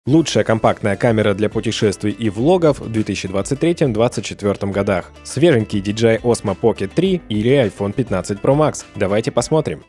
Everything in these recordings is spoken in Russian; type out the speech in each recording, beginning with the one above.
Лучшая компактная камера для путешествий и влогов в 2023-2024 годах. Свеженький DJI Osmo Pocket 3 или iPhone 15 Pro Max. Давайте посмотрим.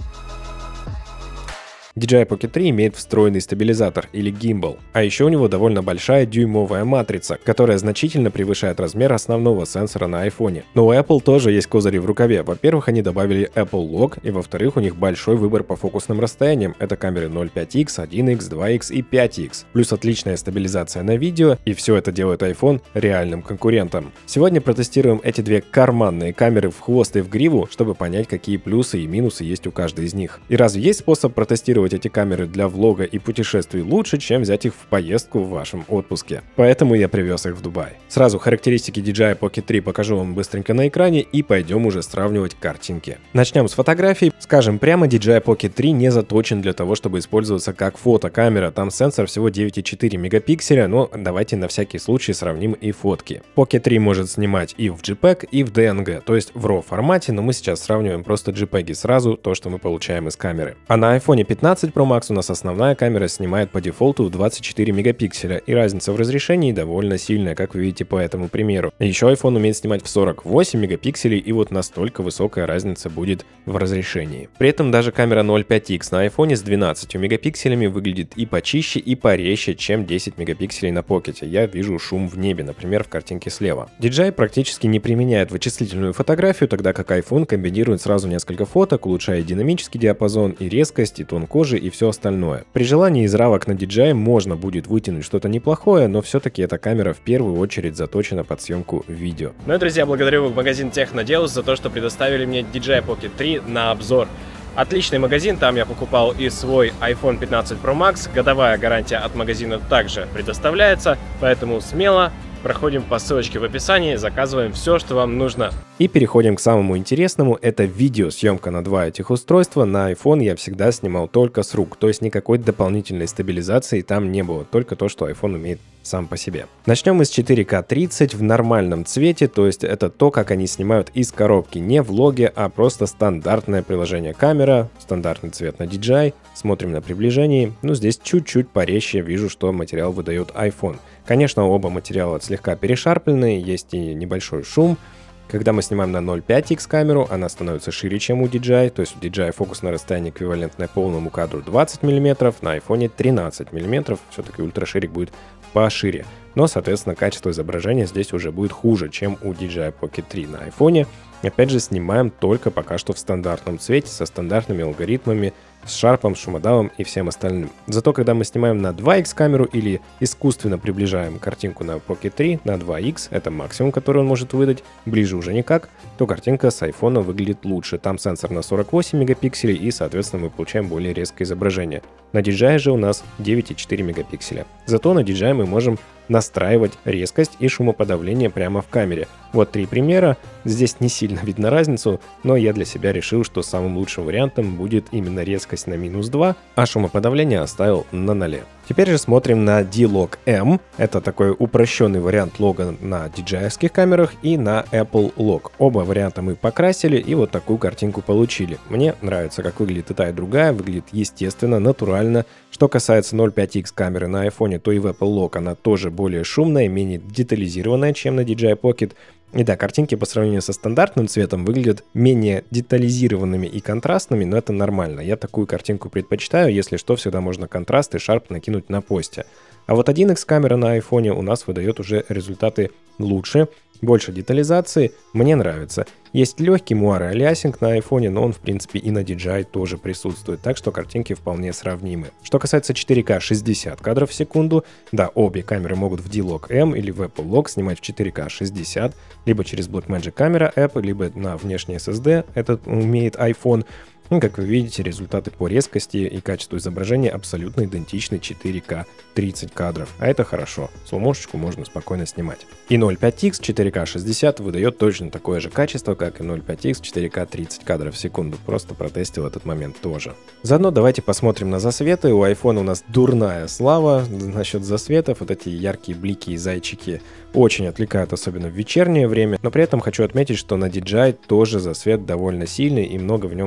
DJI Pocket 3 имеет встроенный стабилизатор или гимбал, а еще у него довольно большая дюймовая матрица, которая значительно превышает размер основного сенсора на iPhone. Но у Apple тоже есть козыри в рукаве. Во-первых, они добавили Apple Lock, и во-вторых, у них большой выбор по фокусным расстояниям. Это камеры 0.5x, 1x, 2x и 5x. Плюс отличная стабилизация на видео, и все это делает iPhone реальным конкурентом. Сегодня протестируем эти две карманные камеры в хвост и в гриву, чтобы понять, какие плюсы и минусы есть у каждой из них. И разве есть способ протестировать эти камеры для влога и путешествий лучше, чем взять их в поездку в вашем отпуске? Поэтому я привез их в Дубай. Сразу характеристики DJI Pocket 3 покажу вам быстренько на экране и пойдем уже сравнивать картинки. Начнем с фотографий. Скажем прямо, DJI Pocket 3 не заточен для того, чтобы использоваться как фотокамера. Там сенсор всего 9,4 мегапикселя, но давайте на всякий случай сравним и фотки. Pocket 3 может снимать и в JPEG, и в DNG, то есть в RAW формате, но мы сейчас сравниваем просто JPEG сразу, то, что мы получаем из камеры. А на iPhone 15 Pro Max у нас основная камера снимает по дефолту в 24 мегапикселя, и разница в разрешении довольно сильная, как вы видите по этому примеру. Еще iPhone умеет снимать в 48 мегапикселей, и вот настолько высокая разница будет в разрешении. При этом даже камера 0.5x на iPhone с 12 мегапикселями выглядит и почище, и порезче, чем 10 мегапикселей на Pocket. Я вижу шум в небе, например, в картинке слева. DJI практически не применяет вычислительную фотографию, тогда как iPhone комбинирует сразу несколько фоток, улучшая динамический диапазон, и резкость, и тон кожи, и все остальное. При желании из равок на DJI можно будет вытянуть что-то неплохое, но все-таки эта камера в первую очередь заточена под съемку видео. Ну и, друзья, благодарю магазин Техноделус за то, что предоставили мне DJI Pocket 3 на обзор. Отличный магазин, там я покупал и свой iPhone 15 Pro Max, годовая гарантия от магазина также предоставляется, поэтому смело проходим по ссылочке в описании, заказываем все, что вам нужно. И переходим к самому интересному, это видеосъемка на два этих устройства. На iPhone я всегда снимал только с рук, то есть никакой дополнительной стабилизации там не было, только то, что iPhone умеет сам по себе. Начнем мы с 4К 30 в нормальном цвете, то есть это то, как они снимают из коробки, не влоги, а просто стандартное приложение камера, стандартный цвет на DJI, смотрим на приближении, ну здесь чуть-чуть порезче вижу, что материал выдает iPhone. Конечно, оба материала слегка перешарпленные, есть и небольшой шум. Когда мы снимаем на 0.5x камеру, она становится шире, чем у DJI, то есть у DJI фокусное расстояние эквивалентное полному кадру 20 мм, на iPhone 13 мм, все-таки ультраширик будет пошире. Но, соответственно, качество изображения здесь уже будет хуже, чем у DJI Pocket 3 на iPhone. Опять же, снимаем только пока что в стандартном цвете, со стандартными алгоритмами, с шарпом, шумодавом и всем остальным. Зато, когда мы снимаем на 2x камеру или искусственно приближаем картинку на Pocket 3 на 2x, это максимум, который он может выдать, ближе уже никак, то картинка с iPhone выглядит лучше. Там сенсор на 48 мегапикселей и, соответственно, мы получаем более резкое изображение. На DJI же у нас 9,4 мегапикселя. Зато на DJI мы можем настраивать резкость и шумоподавление прямо в камере. Вот три примера. Здесь не сильно видно разницу, но я для себя решил, что самым лучшим вариантом будет именно резкость на -2, а шумоподавление оставил на 0. Теперь же смотрим на D-Log M. Это такой упрощенный вариант лога на DJI-ских камерах и на Apple Log. Оба варианта мы покрасили и вот такую картинку получили. Мне нравится, как выглядит и та, и другая. Выглядит естественно, натурально. Что касается 0.5x камеры на iPhone, то и в Apple Log она тоже более шумная, менее детализированная, чем на DJI Pocket. И да, картинки по сравнению со стандартным цветом выглядят менее детализированными и контрастными, но это нормально. Я такую картинку предпочитаю, если что, всегда можно контраст и шарп накинуть на посте. А вот 1x камера на iPhone у нас выдает уже результаты лучше, больше детализации, мне нравится. Есть легкий муар-алиасинг на iPhone, но он в принципе и на DJI тоже присутствует, так что картинки вполне сравнимы. Что касается 4К 60 кадров в секунду, да, обе камеры могут в D-Log M или в Apple Log снимать в 4К 60, либо через Blackmagic камера App, либо на внешний SSD, этот умеет iPhone. Ну, как вы видите, результаты по резкости и качеству изображения абсолютно идентичны 4К 30 кадров, а это хорошо, слоумошечку можно спокойно снимать. И 0.5x 4К 60 выдает точно такое же качество, как и 0.5x 4К 30 кадров в секунду, просто протестил этот момент тоже. Заодно давайте посмотрим на засветы. У iPhone у нас дурная слава насчет засветов, вот эти яркие блики и зайчики очень отвлекают, особенно в вечернее время, но при этом хочу отметить, что на DJI тоже засвет довольно сильный и много в нем цвета.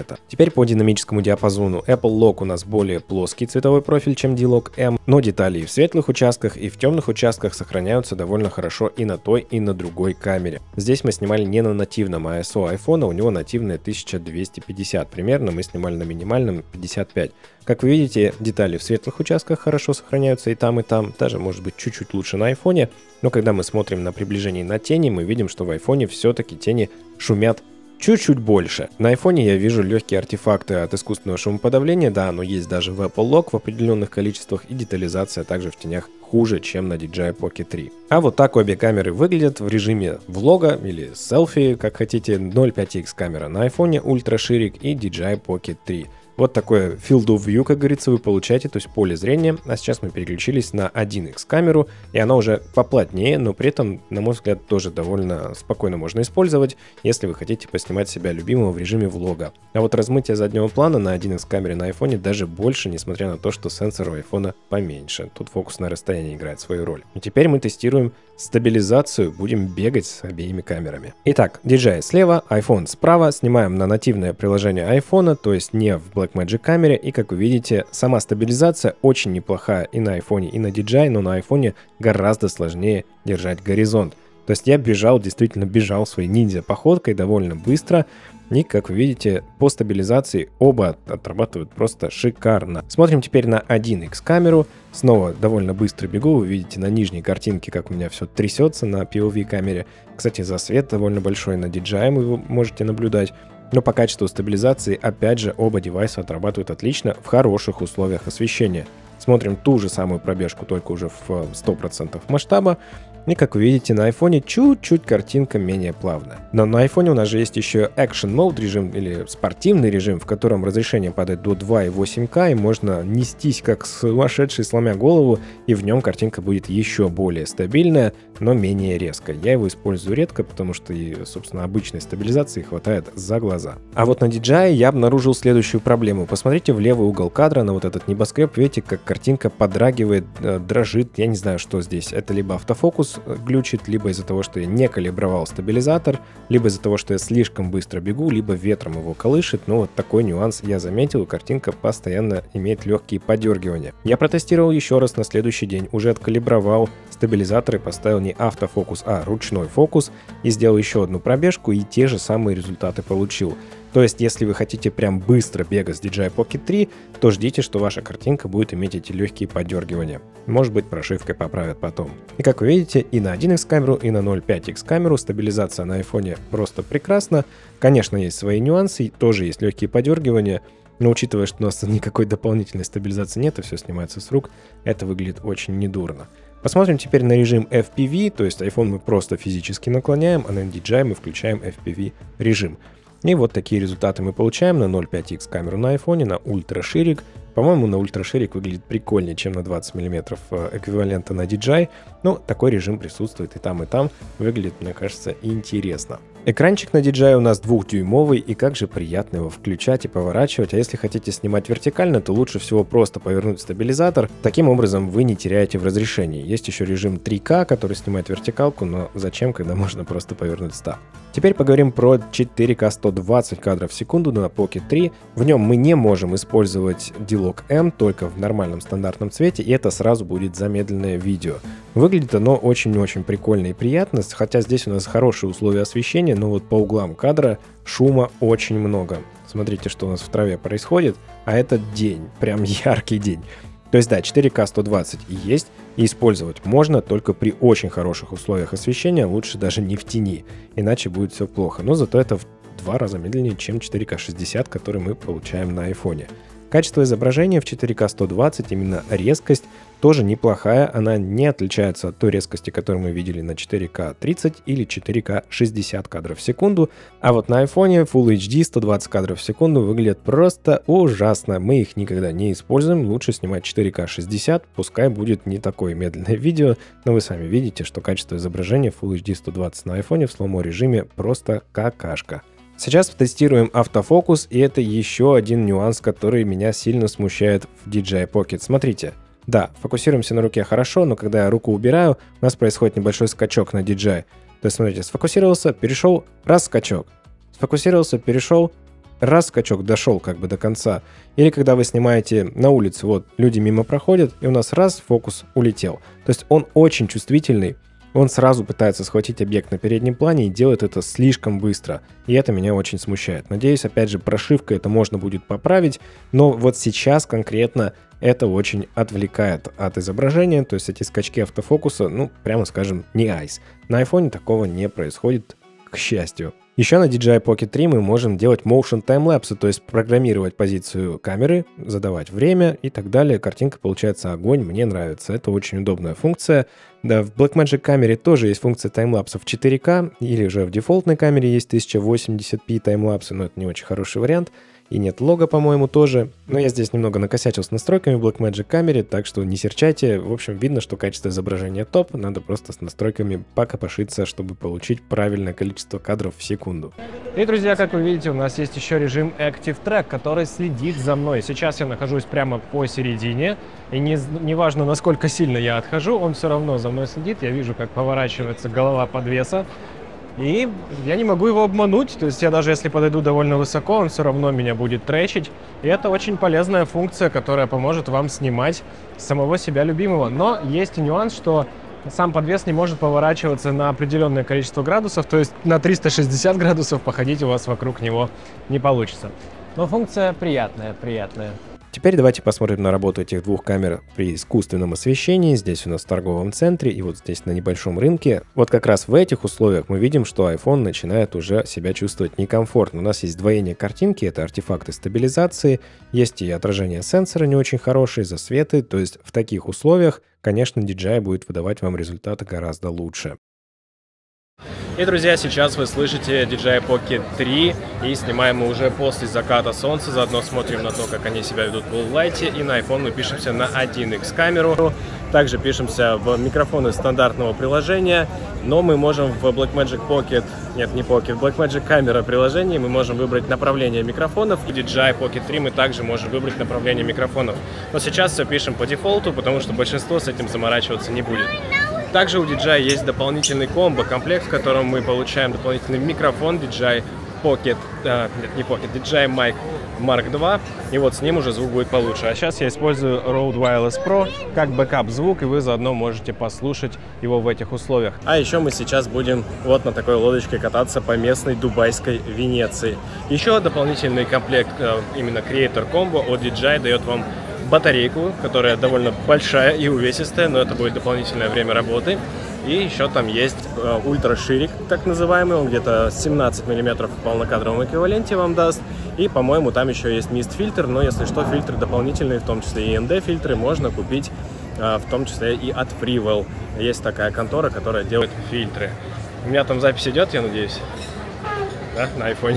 цвета. Теперь по динамическому диапазону. Apple Lock у нас более плоский цветовой профиль, чем D-Lock M, но детали и в светлых участках, и в темных участках сохраняются довольно хорошо и на той, и на другой камере. Здесь мы снимали не на нативном ISO iPhone, у него нативная 1250 примерно, мы снимали на минимальном 55. Как вы видите, детали в светлых участках хорошо сохраняются и там, даже может быть чуть-чуть лучше на iPhone, но когда мы смотрим на приближение на тени, мы видим, что в iPhone все-таки тени шумят чуть-чуть больше. На iPhone я вижу легкие артефакты от искусственного шумоподавления, да, оно есть даже в Apple Lock в определенных количествах, и детализация также в тенях хуже, чем на DJI Pocket 3. А вот так обе камеры выглядят в режиме влога или селфи, как хотите, 0.5x камера на iPhone, ультраширик и DJI Pocket 3. Вот такое field of view, как говорится, вы получаете, то есть поле зрения. А сейчас мы переключились на 1x камеру, и она уже поплотнее, но при этом, на мой взгляд, тоже довольно спокойно можно использовать, если вы хотите поснимать себя любимого в режиме влога. А вот размытие заднего плана на 1x камере на iPhone даже больше, несмотря на то, что сенсор у iPhone поменьше. Тут фокусное расстояние играет свою роль. И теперь мы тестируем стабилизацию, будем бегать с обеими камерами. Итак, DJI слева, iPhone справа, снимаем на нативное приложение iPhone, то есть не в Blackmagic камере, и как вы видите, сама стабилизация очень неплохая и на iPhone, и на DJI, но на iPhone гораздо сложнее держать горизонт. То есть я действительно бежал своей ниндзя походкой довольно быстро, и, как вы видите, по стабилизации оба отрабатывают просто шикарно. Смотрим теперь на 1x камеру. Снова довольно быстро бегу. Вы видите на нижней картинке, как у меня все трясется на POV камере. Кстати, засвет довольно большой на DJI вы можете наблюдать. Но по качеству стабилизации, опять же, оба девайса отрабатывают отлично в хороших условиях освещения. Смотрим ту же самую пробежку, только уже в 100% масштаба. И как вы видите, на iPhone чуть-чуть картинка менее плавная. Но на iPhone у нас же есть еще Action Mode режим или спортивный режим, в котором разрешение падает до 2,8К, и можно нестись как сумасшедший, сломя голову, и в нем картинка будет еще более стабильная, но менее резкая. Я его использую редко, потому что, собственно, обычной стабилизации хватает за глаза. А вот на DJI я обнаружил следующую проблему. Посмотрите в левый угол кадра на вот этот небоскреб, видите, как картинка подрагивает, дрожит, я не знаю, что здесь. Это либо автофокус глючит, либо из-за того, что я не калибровал стабилизатор, либо из-за того, что я слишком быстро бегу, либо ветром его колышет. Но вот такой нюанс я заметил, картинка постоянно имеет легкие подергивания. Я протестировал еще раз на следующий день, уже откалибровал стабилизатор и поставил не автофокус, а ручной фокус, и сделал еще одну пробежку, и те же самые результаты получил. То есть, если вы хотите прям быстро бегать с DJI Pocket 3, то ждите, что ваша картинка будет иметь эти легкие подергивания. Может быть, прошивкой поправят потом. И как вы видите, и на 1x камеру, и на 0.5x камеру стабилизация на iPhone просто прекрасна. Конечно, есть свои нюансы, тоже есть легкие подергивания, но учитывая, что у нас никакой дополнительной стабилизации нет, и все снимается с рук, это выглядит очень недурно. Посмотрим теперь на режим FPV, то есть iPhone мы просто физически наклоняем, а на DJI мы включаем FPV режим. И вот такие результаты мы получаем на 0.5x камеру на iPhone, на ультраширик. По-моему, на ультраширик выглядит прикольнее, чем на 20 мм эквивалента на DJI. Но такой режим присутствует и там, выглядит, мне кажется, интересно. Экранчик на DJI у нас 2-дюймовый, и как же приятно его включать и поворачивать. А если хотите снимать вертикально, то лучше всего просто повернуть стабилизатор. Таким образом вы не теряете в разрешении. Есть еще режим 3К, который снимает вертикалку, но зачем, когда можно просто повернуть став. Теперь поговорим про 4К 120 кадров в секунду на Pocket 3. В нем мы не можем использовать D-Lock M, только в нормальном стандартном цвете, и это сразу будет замедленное видео. Выглядит оно очень-очень прикольно и приятно, хотя здесь у нас хорошие условия освещения, но вот по углам кадра шума очень много. Смотрите, что у нас в траве происходит, а это день, прям яркий день. То есть да, 4К 120 и есть, и использовать можно только при очень хороших условиях освещения, лучше даже не в тени, иначе будет все плохо. Но зато это в 2 раза медленнее, чем 4К 60, который мы получаем на iPhone. Качество изображения в 4К 120, именно резкость, тоже неплохая, она не отличается от той резкости, которую мы видели на 4К 30 или 4К 60 кадров в секунду, а вот на iPhone Full HD 120 кадров в секунду выглядят просто ужасно, мы их никогда не используем, лучше снимать 4К 60, пускай будет не такое медленное видео, но вы сами видите, что качество изображения Full HD 120 на iPhone в слоумо режиме просто какашка. Сейчас тестируем автофокус, и это еще один нюанс, который меня сильно смущает в DJI Pocket. Смотрите, да, фокусируемся на руке хорошо, но когда я руку убираю, у нас происходит небольшой скачок на DJI. То есть, смотрите, сфокусировался, перешел, раз скачок. Сфокусировался, перешел, раз скачок дошел как бы до конца. Или когда вы снимаете на улице, вот люди мимо проходят, и у нас раз фокус улетел. То есть он очень чувствительный. Он сразу пытается схватить объект на переднем плане и делает это слишком быстро. И это меня очень смущает. Надеюсь, опять же, прошивкой это можно будет поправить. Но вот сейчас конкретно это очень отвлекает от изображения. То есть эти скачки автофокуса, ну, прямо скажем, не айс. На iPhone такого не происходит, к счастью. Еще на DJI Pocket 3 мы можем делать motion таймлапсы, то есть программировать позицию камеры, задавать время и так далее. Картинка получается огонь, мне нравится. Это очень удобная функция. Да, в Blackmagic камере тоже есть функция таймлапсов в 4К, или же в дефолтной камере есть 1080p таймлапсы, но это не очень хороший вариант. И нет лога, по-моему, тоже. Но я здесь немного накосячил с настройками в Blackmagic камере, так что не серчайте. В общем, видно, что качество изображения топ. Надо просто с настройками покопошиться, чтобы получить правильное количество кадров в секунду. И, друзья, как вы видите, у нас есть еще режим Active Track, который следит за мной. Сейчас я нахожусь прямо посередине. И неважно, насколько сильно я отхожу, он все равно за мной следит. Я вижу, как поворачивается голова подвеса. И я не могу его обмануть, то есть я даже если подойду довольно высоко, он все равно меня будет тречить. И это очень полезная функция, которая поможет вам снимать самого себя любимого. Но есть и нюанс, что сам подвес не может поворачиваться на определенное количество градусов, то есть на 360 градусов походить у вас вокруг него не получится. Но функция приятная. Теперь давайте посмотрим на работу этих двух камер при искусственном освещении. Здесь у нас в торговом центре и вот здесь на небольшом рынке. Вот как раз в этих условиях мы видим, что iPhone начинает уже себя чувствовать некомфортно. У нас есть двоение картинки, это артефакты стабилизации, есть и отражение сенсора не очень хорошие, засветы. То есть в таких условиях, конечно, DJI будет выдавать вам результаты гораздо лучше. И, друзья, сейчас вы слышите DJI Pocket 3, и снимаем мы уже после заката солнца, заодно смотрим на то, как они себя ведут в лоу-лайте, и на iPhone мы пишемся на 1x камеру, также пишемся в микрофоны стандартного приложения, но мы можем в Blackmagic Pocket, нет, не Pocket, Blackmagic камера приложении мы можем выбрать направление микрофонов, и в DJI Pocket 3 мы также можем выбрать направление микрофонов. Но сейчас все пишем по дефолту, потому что большинство с этим заморачиваться не будет. Также у DJI есть дополнительный комбо-комплект, в котором мы получаем дополнительный микрофон DJI Pocket, DJI Mic Mark II, и вот с ним уже звук будет получше. А сейчас я использую Rode Wireless Pro как бэкап-звук, и вы заодно можете послушать его в этих условиях. А еще мы сейчас будем вот на такой лодочке кататься по местной дубайской Венеции. Еще дополнительный комплект, именно Creator Combo от DJI, дает вам батарейку, которая довольно большая и увесистая, но это будет дополнительное время работы. И еще там есть ультраширик, так называемый, он где-то 17 мм в полнокадровом эквиваленте вам даст. И, по-моему, там еще есть мист-фильтр, но если что, фильтры дополнительные, в том числе и ND-фильтры, можно купить, в том числе и от Freewell. Есть такая контора, которая делает фильтры. У меня там запись идет, я надеюсь, да, на айфоне.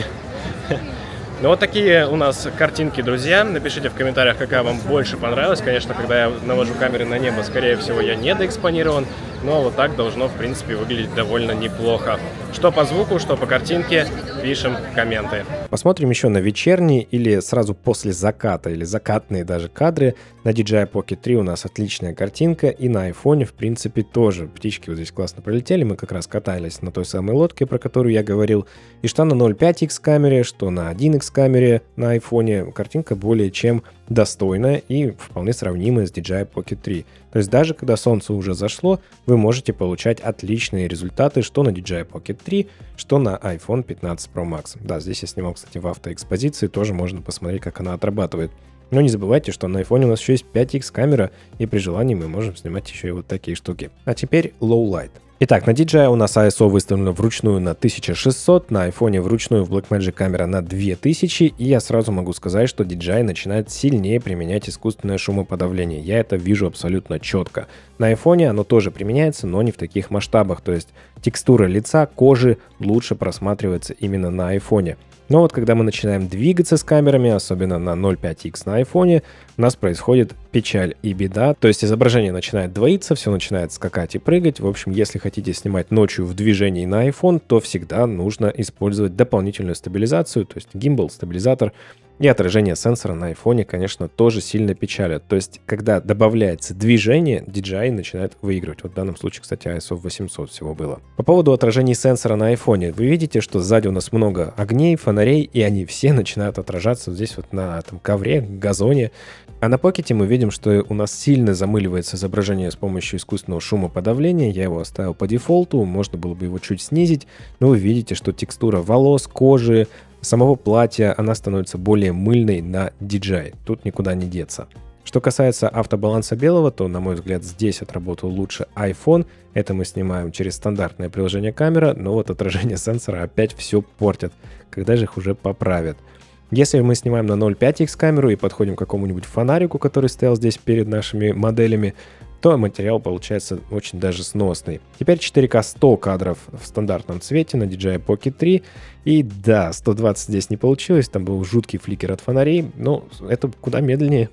Ну вот такие у нас картинки, друзья. Напишите в комментариях, какая вам больше понравилась. Конечно, когда я навожу камеры на небо, скорее всего, я недоэкспонирован. Но вот так должно, в принципе, выглядеть довольно неплохо. Что по звуку, что по картинке, пишем комменты. Посмотрим еще на вечерние или сразу после заката, или закатные даже кадры. На DJI Pocket 3 у нас отличная картинка, и на iPhone, в принципе, тоже. Птички вот здесь классно пролетели, мы как раз катались на той самой лодке, про которую я говорил. И что на 0.5x камере, что на 1x камере на iPhone, картинка более чем достойная и вполне сравнимая с DJI Pocket 3. То есть даже когда солнце уже зашло, вы можете получать отличные результаты, что на DJI Pocket 3, что на iPhone 15 Pro Max. Да, здесь я снимал, кстати, в автоэкспозиции, тоже можно посмотреть, как она отрабатывает. Но не забывайте, что на iPhone у нас еще есть 5x камера, и при желании мы можем снимать еще и вот такие штуки. А теперь Low Light. Итак, на DJI у нас ISO выставлено вручную на 1600, на iPhone вручную в Blackmagic камера на 2000, и я сразу могу сказать, что DJI начинает сильнее применять искусственное шумоподавление. Я это вижу абсолютно четко. На iPhone оно тоже применяется, но не в таких масштабах, то есть текстура лица, кожи лучше просматривается именно на iPhone. Но вот когда мы начинаем двигаться с камерами, особенно на 0.5x на iPhone, у нас происходит печаль и беда. То есть изображение начинает двоиться, все начинает скакать и прыгать. В общем, если хотите снимать ночью в движении на iPhone, то всегда нужно использовать дополнительную стабилизацию, то есть гимбал, стабилизатор. И отражение сенсора на iPhone, конечно, тоже сильно печалит. То есть, когда добавляется движение, DJI начинает выигрывать. Вот в данном случае, кстати, ISO 800 всего было. По поводу отражений сенсора на iPhone. Вы видите, что сзади у нас много огней, фонарей, и они все начинают отражаться вот здесь вот на там, ковре, газоне. А на Pocket мы видим, что у нас сильно замыливается изображение с помощью искусственного шумоподавления. Я его оставил по дефолту, можно было бы его чуть снизить. Но вы видите, что текстура волос, кожи, самого платья, она становится более мыльной на DJI. Тут никуда не деться. Что касается автобаланса белого, то, на мой взгляд, здесь отработал лучше iPhone. Это мы снимаем через стандартное приложение камера, но вот отражение сенсора опять все портят. Когда же их уже поправят? Если мы снимаем на 0.5x камеру и подходим к какому-нибудь фонарику, который стоял здесь перед нашими моделями, то материал получается очень даже сносный. Теперь 4К 100 кадров в стандартном цвете на DJI Pocket 3. И да, 120 здесь не получилось, там был жуткий фликер от фонарей, но это куда медленнее,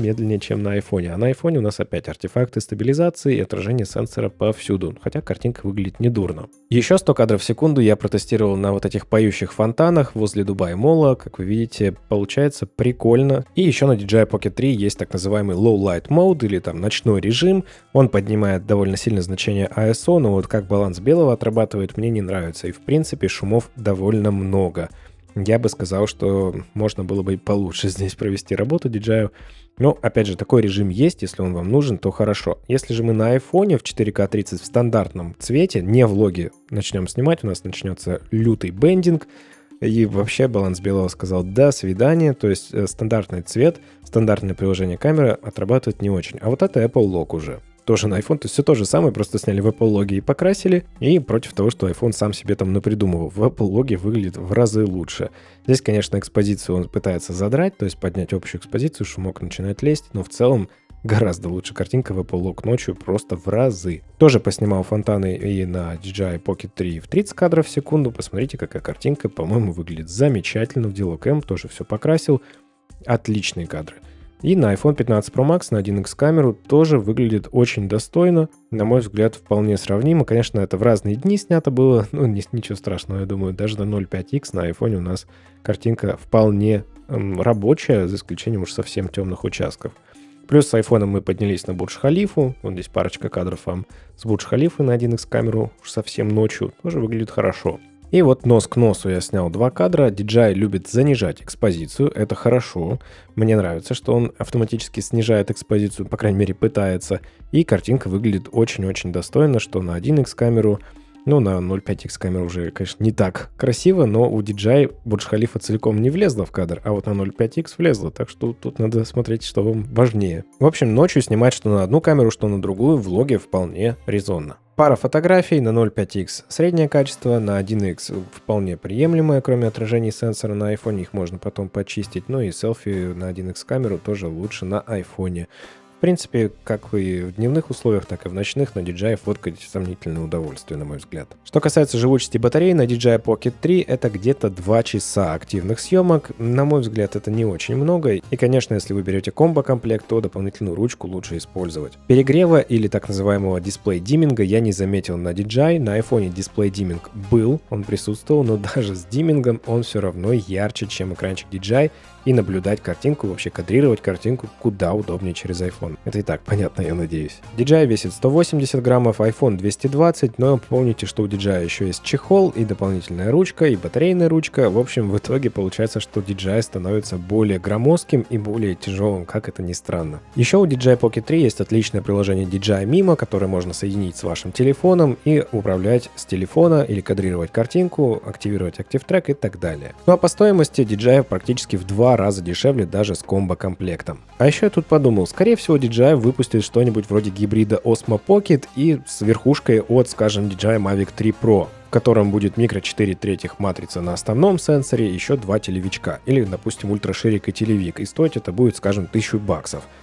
чем на iPhone. А на iPhone у нас опять артефакты стабилизации и отражение сенсора повсюду, хотя картинка выглядит недурно. Еще 100 кадров в секунду я протестировал на вот этих поющих фонтанах возле Дубай Молла. Как вы видите, получается прикольно. И еще на DJI Pocket 3 есть так называемый Low Light Mode или там ночной режим. Он поднимает довольно сильно значение ISO, но вот как баланс белого отрабатывает, мне не нравится. И в принципе шумов довольно много. Я бы сказал, что можно было бы и получше здесь провести работу DJI. Но, опять же, такой режим есть, если он вам нужен, то хорошо. Если же мы на iPhone в 4К 30 в стандартном цвете, не влоги начнем снимать, у нас начнется лютый бендинг, и вообще баланс белого сказал «до свидания», то есть стандартный цвет, стандартное приложение камеры отрабатывает не очень. А вот это Apple Log уже. Тоже на iPhone, то есть все то же самое, просто сняли в Apple Log и покрасили, и против того, что iPhone сам себе там напридумывал. В Apple Log выглядит в разы лучше. Здесь, конечно, экспозицию он пытается задрать, то есть поднять общую экспозицию, шумок начинает лезть, но в целом гораздо лучше картинка в Apple Log ночью, просто в разы. Тоже поснимал фонтаны и на DJI Pocket 3 в 30 кадров в секунду. Посмотрите, какая картинка, по-моему, выглядит замечательно. В Dialog-M тоже все покрасил. Отличные кадры. И на iPhone 15 Pro Max на 1x камеру тоже выглядит очень достойно. На мой взгляд, вполне сравнимо. Конечно, это в разные дни снято было. Ну, ничего страшного, я думаю. Даже на 0.5x на iPhone у нас картинка вполне рабочая, за исключением уж совсем темных участков. Плюс с iPhone мы поднялись на Бурдж-Халифу. Вот здесь парочка кадров вам с Бурдж-Халифы на 1x камеру уж совсем ночью. Тоже выглядит хорошо. И вот нос к носу я снял 2 кадра. DJI любит занижать экспозицию, это хорошо. Мне нравится, что он автоматически снижает экспозицию, по крайней мере пытается. И картинка выглядит очень-очень достойно, что на 1x камеру, ну на 0.5x камеру уже, конечно, не так красиво, но у DJI Бурдж-Халифа целиком не влезла в кадр, а вот на 0.5x влезла, так что тут надо смотреть, что вам важнее. В общем, ночью снимать что на одну камеру, что на другую в влоге вполне резонно. Пара фотографий на 0.5x среднее качество, на 1x вполне приемлемое, кроме отражений сенсора на iPhone, их можно потом почистить, ну и селфи на 1x камеру тоже лучше на iPhone. В принципе, как и в дневных условиях, так и в ночных на DJI фоткать сомнительное удовольствие, на мой взгляд. Что касается живучести батареи, на DJI Pocket 3 это где-то 2 часа активных съемок. На мой взгляд, это не очень много. И, конечно, если вы берете комбо-комплект, то дополнительную ручку лучше использовать. Перегрева или так называемого дисплей-димминга я не заметил на DJI. На iPhone дисплей-димминг был, он присутствовал, но даже с диммингом он все равно ярче, чем экранчик DJI. И наблюдать картинку, вообще кадрировать картинку куда удобнее через iPhone. Это и так понятно, я надеюсь. DJI весит 180 граммов, iPhone 220, но помните, что у DJI еще есть чехол и дополнительная ручка, и батарейная ручка. В общем, в итоге получается, что DJI становится более громоздким и более тяжелым, как это ни странно. Еще у DJI Pocket 3 есть отличное приложение DJI Mimo, которое можно соединить с вашим телефоном и управлять с телефона или кадрировать картинку, активировать Active Track и так далее. Ну а по стоимости DJI практически в 2 раза дешевле даже с комбо-комплектом. А еще я тут подумал, скорее всего DJI выпустит что-нибудь вроде гибрида Osmo Pocket и с верхушкой от, скажем, DJI Mavic 3 Pro, в котором будет микро 4/3 матрица на основном сенсоре, еще 2 телевичка, или, допустим, ультраширик и телевик, и стоить это будет, скажем, $1000.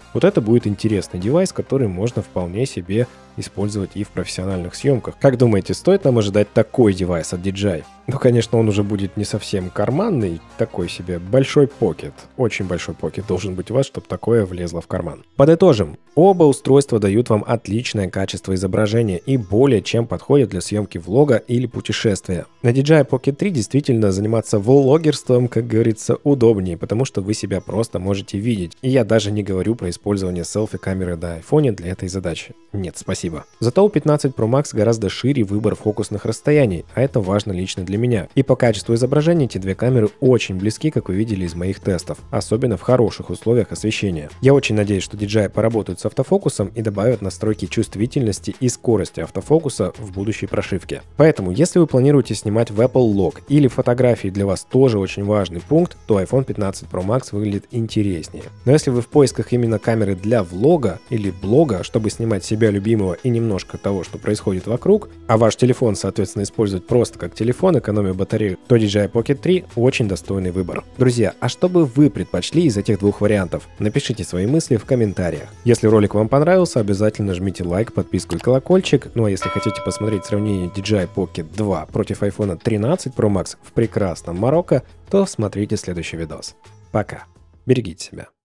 Вот это будет интересный девайс, который можно вполне себе использовать и в профессиональных съемках. Как думаете, стоит нам ожидать такой девайс от DJI? Ну, конечно, он уже будет не совсем карманный, такой себе большой покет. Очень большой покет должен быть у вас, чтобы такое влезло в карман. Подытожим. Оба устройства дают вам отличное качество изображения и более чем подходят для съемки влога или путешествия. На DJI Pocket 3 действительно заниматься влогерством, как говорится, удобнее, потому что вы себя просто можете видеть. И я даже не говорю про использование селфи-камеры на iPhone для этой задачи. Нет, спасибо. Зато у 15 Pro Max гораздо шире выбор фокусных расстояний, а это важно лично для меня. И по качеству изображения эти две камеры очень близки, как вы видели из моих тестов, особенно в хороших условиях освещения. Я очень надеюсь, что DJI поработают с автофокусом и добавят настройки чувствительности и скорости автофокуса в будущей прошивке. Поэтому, если вы планируете снимать в Apple Log или фотографии для вас тоже очень важный пункт, то iPhone 15 Pro Max выглядит интереснее. Но если вы в поисках именно камеры для влога или блога, чтобы снимать себя любимого и немножко того, что происходит вокруг, а ваш телефон, соответственно, использовать просто как телефон, экономя батарею, то DJI Pocket 3 очень достойный выбор. Друзья, а что бы вы предпочли из этих двух вариантов? Напишите свои мысли в комментариях. Если ролик вам понравился, обязательно жмите лайк, подписку и колокольчик. Ну а если хотите посмотреть сравнение DJI Pocket 2 против iPhone 13 Pro Max в прекрасном Марокко, то смотрите следующий видос. Пока. Берегите себя.